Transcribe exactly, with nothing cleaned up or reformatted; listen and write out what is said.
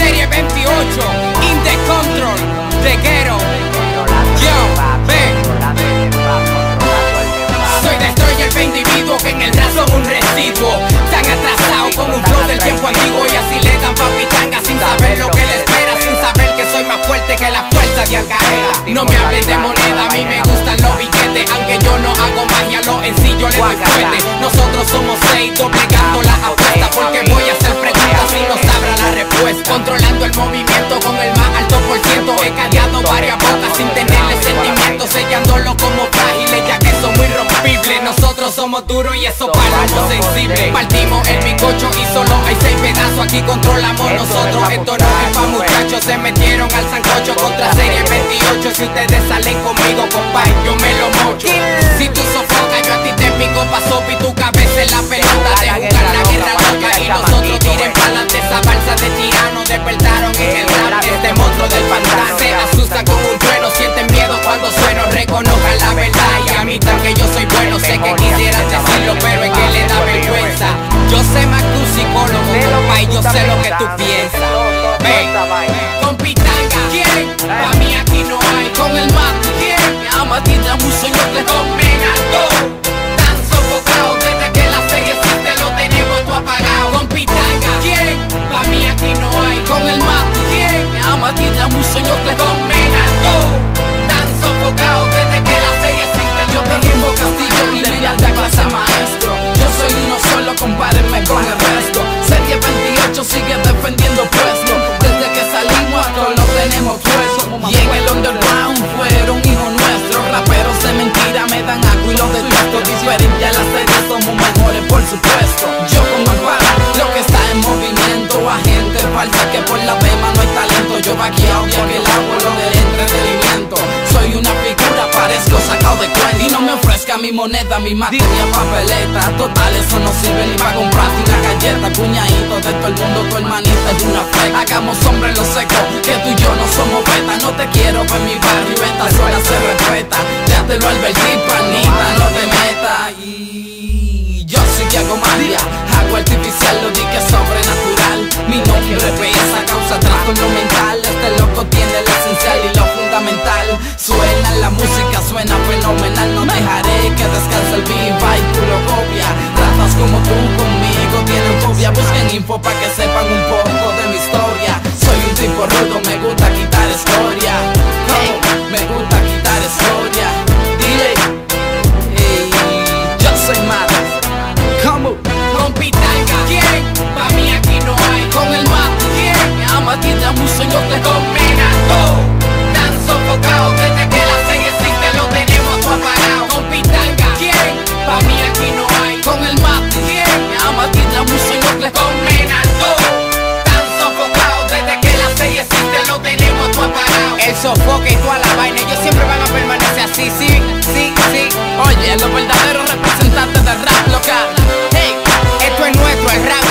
Serie veintiocho, in the control, de Ghetto. Yo, ven. Soy Destroyer, el individuo que en el rap son un residuo. Tan atrasado con un flow del tiempo antiguo y así le dan papitanga sin saber lo que le espera, sin saber que soy más fuerte que la fuerza de Al Qaeda. No me hablen de moneda, a mí me gustan los billetes, aunque yo no hago magia, lo en sí yo le doy fuerte. Nosotros somos seis, doblegando las apuestas, porque voy a hacer preguntas y no sabrá la respuesta. Controlando el movimiento con el más alto por ciento, he callado varias bocas sin tenerle sentimiento, sellándolo como frágiles ya que son muy rompibles. Nosotros somos duros y eso para los sensibles. Partimos el bizcocho y solo hay seis pedazos, aquí controlamos nosotros. Esto no es pa' muchachos, se metieron al sancocho contra Serie veintiocho. Si ustedes salen conmigo, compay, yo me lo mocho. Si tú sofocas, yo a ti te pico pa' sopa y tu cabeza en la pelota de jugar la guerra loca. Y nosotros tiren pa'lante, esa balsa de tiranos despertaron en el rap este monstruo del pantano. Se asustan con un trueno, sienten miedo cuando sueno, reconozcan la verdad y admitan que yo soy bueno. Sé que quisieran decirlo, pero es que le da vergüenza. Yo sé más que un psicólogo, compa, y yo sé lo que tú piensas. Ven, con pitanga, ¿quién? Pa' mí aquí no hay. Con el mate, ¿quién? Ama, tiene un sueño que combina todo. Tan sofocado desde que la serie existe, lo tenemos todo apagado. Con pitanga, ¿quién? Pa' mí aquí no hay. Con el mate, ¿quién? Ama, tiene un sueño que combina todo. Tan sofocado desde que la serie existe, yo tengo castillo y leal de clase maestro. Yo soy uno solo, compárenme con el resto. Serie veintiocho sigue defendiendo puesto. Desde que salimos esto lo tenemos puesto. Y en el underground fueron hijos nuestros. Raperos de mentira me dan agua y los detesto. Diferente a la serie somos mejores por supuesto. Yo como el para lo que está en movimiento. A gente falsa que por la pema no hay talento. Yo vaqueado ya que el agua lo del entretenimiento. Soy una figura, parezco sacado de cuenta. Y no me ofrezca mi moneda, mi materia, papeleta. Total, eso no sirve ni para comprarte una galleta. Puñadito de todo el mundo, tu hermanita es una fleca. Hagamos hombre lo seco, que tú y yo no somos beta. No te quiero ver mi barrio, esta zona se respeta. Ya te lo advertí, panita, no te metas. Y yo sí que hago magia, hago artificial, lo di que es sobrenatural. Mi nombre pesa, causa trastorno mental. Este loco tiene lo esencial y lo fundamental. Suena la música, suena fenomenal. No dejaré que descanse el viva y tú lo copia. Ratas como tú conmigo tienen fobia. Busquen info pa' que sepan un poco de mi historia. Soy un tipo rudo, me gusta quitar historia. Hey, me gusta quitar historia. Dile, hey, yo soy malo. ¿Cómo? Con pitanga, ¿quién? Pa' mí aquí no hay. Con el mate, ¿quién? Me ama, tiene un sueño que combina todo. Tan sofocado desde que la serie existe, lo tenemos todo apagado. Con pitanga, ¿quién? Pa' mí aquí no hay. Con el mate, ¿quién? Me ama, tiene un sueño que combina todo. Tan sofocado desde que la serie existe, lo tenemos todo apagado. El sofoque y toda la vaina, ellos siempre van a permanecer así, sí, sí, sí. Oye, los verdaderos representantes del rap local. Hey, esto es nuestro, el rap